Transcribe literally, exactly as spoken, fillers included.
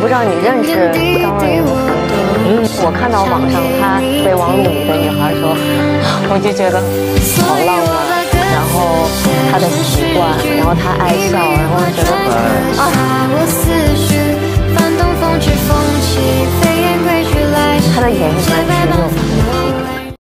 知道你认识张若昀吗？嗯，我看到网上他备忘录里的女孩说，我就觉得好浪漫，然后他的习惯，然后他爱笑，然后觉得啊。